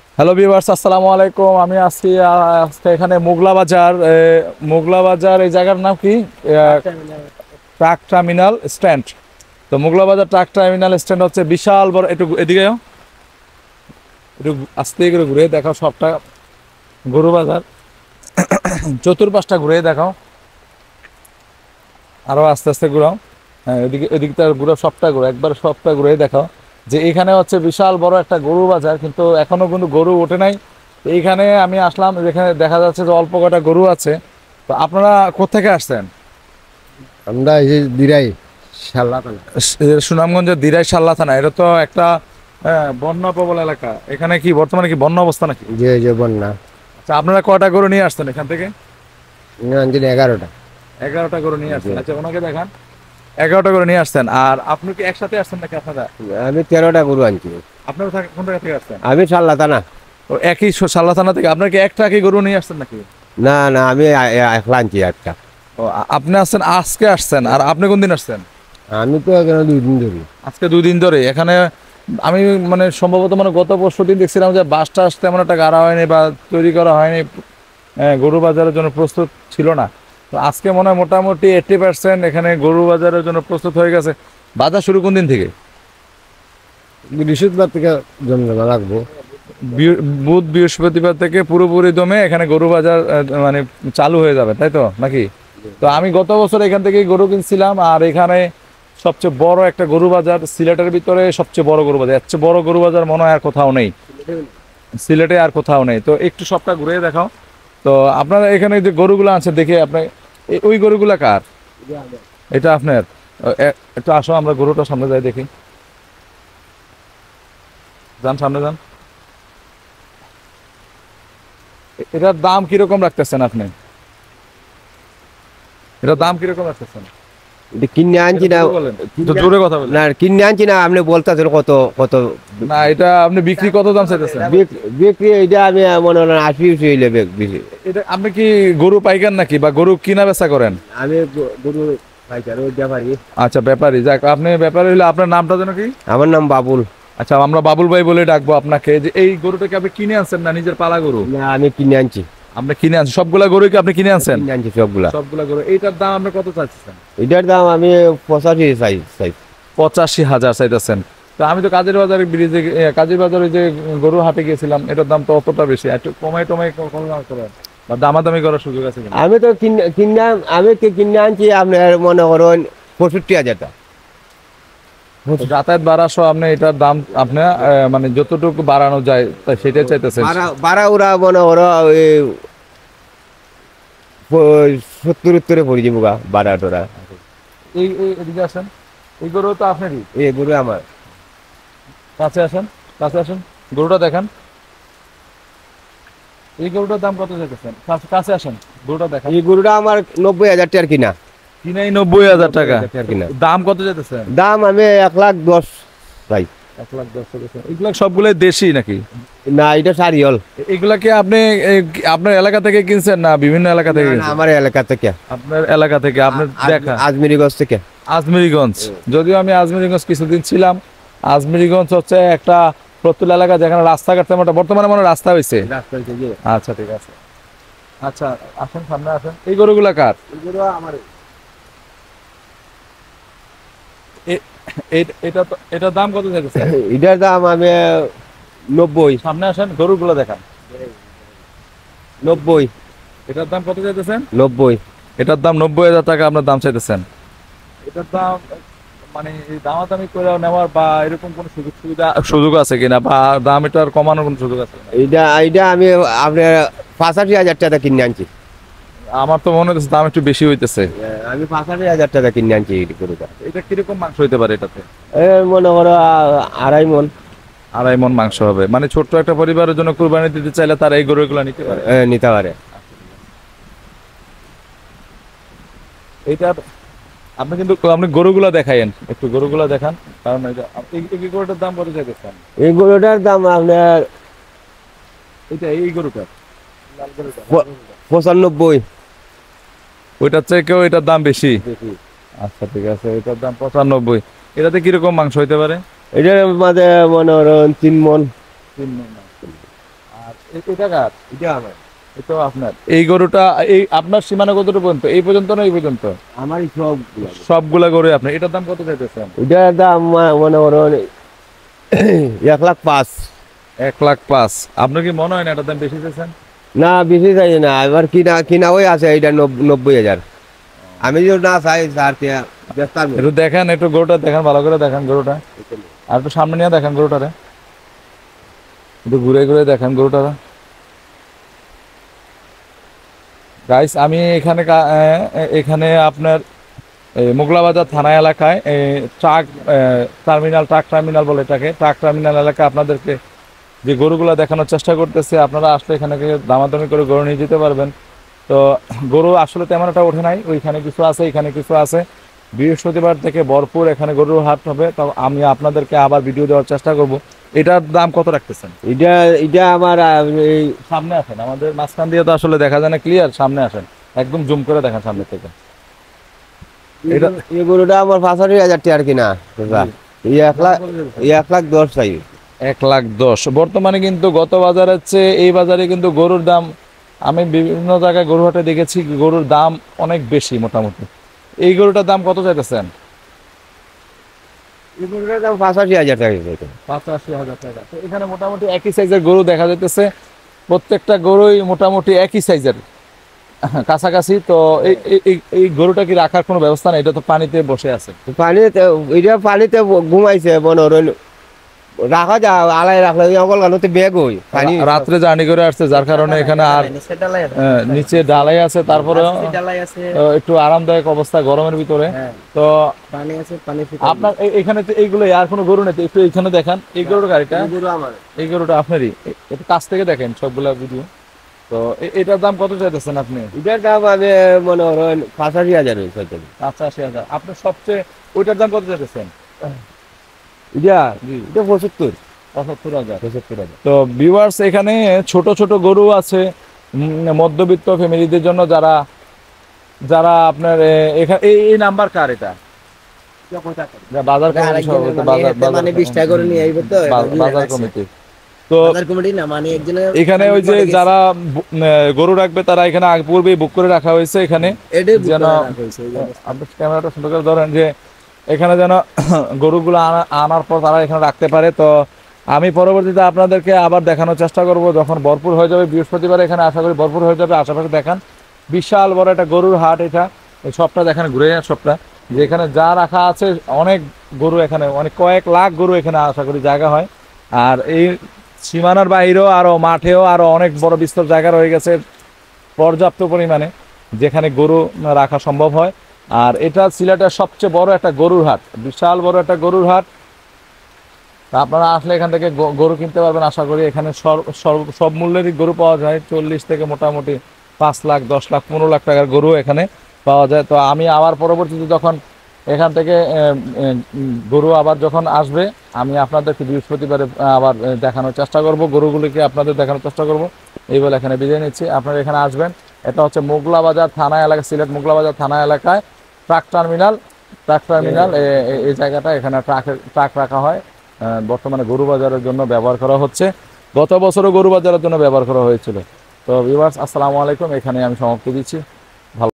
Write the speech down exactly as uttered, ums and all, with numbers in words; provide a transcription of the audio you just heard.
Hello viewers, আসসালামু আলাইকুম। আমি আছি আহ, আজকে এখানে মোগলা বাজার। এ, মোগলা বাজার এই জায়গার নাম কি? Truck terminal stand. তো মোগলা বাজার ট্রাক টার্মিনাল স্ট্যান্ড হচ্ছে বিশাল বড়। একটু এদিকে যাও, একটু আস্তে করে ঘুরে দেখাও সবটা। গরু বাজার চতুর্পাশটা ঘুরে দেখাও, আরো আস্তে আস্তে ঘুরাও। হ্যাঁ, এদিকে এদিকটা ঘুরে সবটা ঘুরে একবার সবটা ঘুরে দেখাও যে এখানে হচ্ছে বিশাল বড় একটা গরু বাজার, কিন্তু এখনো কিন্তু গরু ওঠে নাই। তো এইখানে আমি আসলাম, যেখানে দেখা যাচ্ছে যে অল্প কটা গরু আছে। তো আপনারা কোত্থেকে আসছেন? আমরা এই যে দিরাই শাল্লা থানা। স- সুনামগঞ্জের দিরাই শাল্লা থানা। এটা তো একটা হ্যাঁ, বন্যা প্রবল এলাকা। এখানে কি বর্তমানে কি বন্যা অবস্থা নাকি? যে যে বন্যা আচ্ছা, আপনারা কয়টা গরু নিয়ে আসছেন এখান থেকে? নিরঞ্জন এগারোটা। এগারোটা গরু নিয়ে আসছেন। জি। আচ্ছা, ওনাকে দেখান। এগারোটা গরু নিয়ে আসছেন। আর আপনি কি একসাথে আসছেন নাকি আপনারা? আমি তেরোটা গরু আনছি। আপনারা থাক- কোন জায়গা থেকে আসছেন? আমি শাল্লা থানা। ও একই স- সাল্লা থানা থেকে। আপনার কি একটা কি গরু নিয়ে আসছেন নাকি? না না, আমি এ- এ- একলা আনছি একটা। ও আ- আপনি আসছেন আজকে আসছেন। আর আপনি কোন দিন আসছেন? আমি তো এখানে দুই দিন ধরি। আজকে দুই দিন ধরে এখানে। আমি মানে সম্ভবত মানে গত পরশু দিন দেখছিলাম যে বাসটা তেমন একটা গাড়া হয়নি বা তৈরি করা হয়নি। হ্যাঁ, গরু বাজারের জন্য প্রস্তুত ছিল না। তো আজকে মনে হয় মোটামুটি এইট্টি পার্সেন্ট এখানে গরু বাজারের জন্য প্রস্তুত হয়ে গেছে। বাজার শুরু কোন দিন থেকে? বৃহস্পতিবার থেকে জমজমা লাগবো। বৃহ- বুধ বৃহস্পতিবার থেকে পুরোপুরি দমে এখানে গরু বাজার আহ, মানে চালু হয়ে যাবে, তাই তো নাকি? তো আমি গত বছর এখান থেকে গরু কিনছিলাম। আর এখানে সবচেয়ে বড় একটা গরু বাজার, সিলেটের ভিতরে সবচেয়ে বড় গরু বাজার। এর চেয়ে বড় গরু বাজার মনে হয় আর কোথাও নেই, সিলেটে আর কোথাও নেই। তো একটু সবটা ঘুরে দেখাও। তো আপনারা এখানে যে গরুগুলো আছে দেখে আপনি এ- ওই গরুগুলা কার? এটা আপনার? ও, এ- একটু আসো, আমরা গরুটা সামনে যাই দেখি। যান, সামনে যান। এ- এটার দাম কিরকম রাখতেছেন আপনি? এটার দাম কিরকম রাখতেছেন? এটা কিনে আনছি এটা না। জোরে বলেন, একটু জোরে কথা বলেন। না, কিনে আনছি না, আপনি বলতেছেন কত কত না, এটা আপনি বিক্রি কত দাম চাইতেছেন? বিক- বিক্রি। এটা আমি মনে হয় আশি উশি হইলে বেক- বেশি। এটা আপনি কি গরু পাইকার নাকি বা গরু কিনা বেচা করেন? আমি গ- গরু পাইকার ওই ব্যাপারী। আচ্ছা, ব্যাপারী। যাক, আপনি ব্যাপারী হলে আপনার নামটা যেন কি? আমার নাম বাবুল। আচ্ছা, আমরা বাবুল ভাই বলে ডাকবো আপনাকে। যে এই গরুটাকে আপনি কিনে আনছেন না নিজের পালা গরু? না, আমি কিনে আনছি। আপনি কিনে আনছেন সবগুলা গরু? কি আপনি কিনে আনছেন কিনে আনছি সবগুলা। সবগুলা গরু? এইটার দাম আপনি কত চাচ্ছেন? এটার দাম আমি পঁচাশি চাই চাই। পঁচাশি হাজার চাইতেছেন? তো আমি তো কাজের বাজারে ব্রিজে এ, কাজের বাজারে যে গরু হাটে গিয়েছিলাম, এটার দাম তো অতটা বেশি। একটু কমাই টমাই ক- কম করেন বা দামাদামি করার সুযোগ আছে কিনা? আমি তো কিনে কিনে আন- আমি কি কিনে আনছি আপনার মনে করেন পঁয়ষট্টি হাজার টাকা। তো যাতায়াত ভাড়া সহ আপনি এটার দাম আপনি আহ, মানে যতটুকু বাড়ানো যায় তা সেটাই চাইতেছেন? বারা বারা উড়া মনে করো ওই প- সত্তর উত্তরে পড়ি যাবো গা বারা টোরা। এই এই এদিকে আসেন। এই গরু তো আপনারই। এগুলো আমার। কাছে আসেন, কাছে আসেন, গরুটা দেখান। এই গরুটার দাম কত চাইতেছেন? কাছে কাছে আসেন, গরুটা দেখান। এই গরুটা আমার নব্বই হাজার টাকার কিনা। কিনাই নব্বই হাজার টাকা। নব্বই হাজার টাকার কিনা। দাম কত চাইতেছেন? দাম আমি এক লাখ দশ চাই। এক লাখ দশ চাইতেছেন। এগুলা সবগুলোই দেশি নাকি? না, এটা সারিয়ল। এ- এগুলা কি আপনি এ, কি আপনার এলাকা থেকে কিনছেন না বিভিন্ন এলাকা থেকে না, না, কিনছেন? আমার এলাকা থেকে। আপনার এলাকা থেকে আপনার দেখা। আজমিরিগঞ্জ থেকে। আজমিরিগঞ্জ। যদিও আমি আজমিরিগঞ্জ কিছুদিন ছিলাম। আজমিরিগঞ্জ হচ্ছে একটা প্রত্যন্ত এলাকা যেখানে রাস্তাঘাট তেমন একটা- বর্তমানে মনে হয় রাস্তা হয়েছে। আচ্ছা, ঠিক আছে। আচ্ছা, আসেন, সামনে আসেন। এই গরুগুলা কার? আমার এ- এ- এটা তো এটার দাম কত চাইতেছে? এটার দাম আমি নব্বই। সামনে আসেন, গরুগুলো দেখান। নব্বই। এটার দাম কত চাইতেছেন? নব্বই। এটার দাম নব্বই হাজার টাকা আপনার দাম চাইতেছেন। এটার দাম মানে এই দামাদামি করে নেওয়ার বা এরকম কোনো সুযোগ সুবিধা সুযোগ আছে কিনা, বা দাম এটার কমানোর কোনো সুযোগ আছে কিনা? এইটা এইটা আমি আপনার পঁচাশি হাজার টাকা কিনে আনছি। আমার তো মনে হচ্ছে দাম একটু বেশি হইতেছে। আমি পঁচাশি হাজার টাকা কিনে আনছি এই গরুটা। এটা কিরকম মাংস হইতে পারে এটাতে? এ মনে করো আ- আড়াই মন। আড়াই মন মাংস হবে। মানে ছোট্ট একটা পরিবারের জন্য কুরবানি দিতে চাইলে তারা এই গরুগুলো নিতে পারে। এ, নিতে পারে। এইটা আপনি কিন্তু আপনি গরুগুলা দেখাইন, একটু গরুগুলা দেখান। কারণ এই যে আপ- এই এই গরুটার দাম কত চাইতেছেন? এই গরুটার দাম আপনার এটা এই গরুটার লাল গরুটা। প- পঁচানব্বই। ওইটার চেয়ে এটার দাম বেশি। আচ্ছা, ঠিক আছে, এটার দাম পঁচানব্বই। এটাতে কিরকম মাংস হইতে পারে? এটার মাঝে মনে করেন তিন মন। তিন মণ মাংস। এ- এটা কার? এটা আমার এটা আপনার এই গরুটা এই আপনার সীমানা কতটুকু পর্যন্ত, এই পর্যন্ত না এই পর্যন্ত? আমারই সব সবগুলা গরু আপনার। এটার দাম কত চাইতেছেন? এটার দাম মা- মনে করুন এক লাখ পাঁচ। এক লাখ পাঁচ। আপনার কি মনে হয় না এটার দাম বেশি চাইছেন? না বেশি চাই না, এবার কিনা কিনা ওই আছে এটা নব- নব্বই হাজার। আমি যদি না চাই স্যার বেস্তার একটু দেখেন, একটু গরুটা দেখেন, ভালো করে দেখেন গরুটা, আর একটু সামনে নিয়ে দেখেন গরুটারে, একটু ঘুরে ঘুরে দেখেন গরুটারে। গাইস আমি এখানে কা- এ- এ- এখানে আপনার এই মোগলাবাজার থানা এলাকায় এই ট্রাক টার্মিনাল, ট্রাক টার্মিনাল বলে এটাকে, ট্রাক টার্মিনাল এলাকায় আপনাদেরকে যে গরুগুলো দেখানোর চেষ্টা করতেছে। আপনারা আসলে এখানে থেকে দামাদামি করে গরু নিয়ে যেতে পারবেন। তো গরু আসলে তেমন একটা ওঠে নাই, ওইখানে কিছু আছে, এখানে কিছু আছে। বৃহস্পতিবার থেকে ভরপুর এখানে গরুর হাট হবে। তো আমি আপনাদেরকে আবার ভিডিও দেওয়ার চেষ্টা করব। এটার দাম কত রাখতেছেন? এটা এটা আমার আহ, এই সামনে আসেন, আমাদের মাঝখান দিয়ে তো আসলে দেখা যায় না ক্লিয়ার। সামনে আসেন, একদম জুম করে দেখেন সামনে থেকে। এটা এই গরুটা আমার পাঁচাশি হাজার টাকার কিনা দাদা। এই এক লাখ এই এক লাখ দশ চাই। এক লাখ দশ। বর্তমানে কিন্তু গত বাজারের চেয়ে এই বাজারে কিন্তু গরুর দাম, আমি বিভিন্ন জায়গায় গরু হাটে দেখেছি গরুর দাম অনেক বেশি মোটামুটি। এই গরুটার দাম কত চাইতেছেন? এই গরুটার দাম পাঁচাশি হাজার টাকা এটা। পঁচাশি হাজার টাকা। তো এখানে মোটামুটি একই সাইজের গরু দেখা যাইতেছে, প্রত্যেকটা গরুই মোটামুটি একই সাইজের কাছাকাছি। তো এই এই- এই- এই গরুটা কি রাখার কোনো ব্যবস্থা নেই? এটা তো পানিতে বসে আছে। পানিতে এটা পানিতে ঘুমাইছে মনে করেন, রাখা যা আলাই রাখলে ওই অকল গানোতে বেগ হই পানি। রা- রাত্রে জার্নি করে আসছে, যার কারণে এখানে আর আহ, নিচে ডালাই আছে, তারপরে একটু আরামদায়ক অবস্থা গরমের ভিতরে। তো পানি আছে পানি আপনার এ- এখানে তো এইগুলো আর কোনো গরু নেই, তো একটু এখানে দেখান এই গরুর গাড়িটা। গরু আমার। এই গরুটা আপনারই, এ- একটু কাছ থেকে দেখেন সবগুলা ভিডিও। তো এ- এটার দাম কত চাইতেছেন আপনি? এটার দাম আমি মনে করেন পাঁচাশি হাজার হয়েছে। পঁচাশি হাজার। আপনার সবচেয়ে ওইটার দাম কত চাইতেছেন? এটা জি, এটা পঁচাত্তর পঁচাত্তর হাজার। পঁচাত্তর হাজার। তো ভিউয়ার্স এখানে ছোট ছোট গরু আছে উম, মধ্যবিত্ত ফ্যামিলিদের জন্য, যারা যারা আপনার এখানে এই এই নাম্বার কার এটা? যা বাজার কমিটি সভাপতি, বাজার মানে বিশ টাকা করে নিয়ে আইবো তো বা- বাজার কমিটি। তো বাজার কমিটি না মানে একজনের এখানে ওই যে যারা বু- আহ, গরু রাখবে তারা এখানে আগে পূর্বেই বুক করে রাখা হয়েছে এখানে, এটাই যেন আপনি ক্যামেরাটা সুন্দর করে ধরেন, যে এখানে যেন গরুগুলো আনা- আনার পর তারা এখানে রাখতে পারে। তো আমি পরবর্তীতে আপনাদেরকে আবার দেখানোর চেষ্টা করব যখন ভরপুর হয়ে যাবে। বৃহস্পতিবার এখানে আশা করি ভরপুর হয়ে যাবে। আশেপাশে দেখান, বিশাল বড় একটা গরুর হাট এটা। এই সবটা দেখেন, ঘুরে যান সবটা, যে এখানে যা রাখা আছে অনেক গরু, এখানে অনেক কয়েক লাখ গরু এখানে আশা করি জায়গা হয়। আর এই সীমানার বাইরেও আরো মাঠেও আরো অনেক বড় বিস্তর জায়গা রয়ে গেছে পর্যাপ্ত পরিমাণে, যেখানে গরু রাখা সম্ভব হয়। আর এটা সিলেটের সবচেয়ে বড় একটা গরুর হাট, বিশাল বড় একটা গরুর হাট। তা আপনারা আসলে এখান থেকে গ- গরু কিনতে পারবেন আশা করি। এখানে সর- সর- সব মূল্যেরই গরু পাওয়া যায়, চল্লিশ থেকে মোটামুটি পাঁচ লাখ দশ লাখ পনেরো লাখ টাকার গরু এখানে পাওয়া যায়। তো আমি আবার পরবর্তীতে যখন এখান থেকে এম, এম, গরু আবার যখন আসবে, আমি আপনাদেরকে বৃহস্পতিবারে আবার এ, দেখানোর চেষ্টা করব, গরুগুলিকে আপনাদের দেখানোর চেষ্টা করব। এই বলে এখানে বিদায় নিচ্ছি। আপনারা এখানে আসবেন, এটা হচ্ছে মোগলাবাজার থানা এলাকা, সিলেট মোগলাবাজার থানা এলাকায় ট্রাক টার্মিনাল। ট্রাক টার্মিনাল এ- এ- এই জায়গাটা, এখানে ট্রাকের ট্রাক রাখা হয়। আহ, বর্তমানে গরু বাজারের জন্য ব্যবহার করা হচ্ছে, গত বছরও গরু বাজারের জন্য ব্যবহার করা হয়েছিল। তো ভিউয়ার্স আসসালামু আলাইকুম, এখানে আমি সমাপ্তি দিচ্ছি।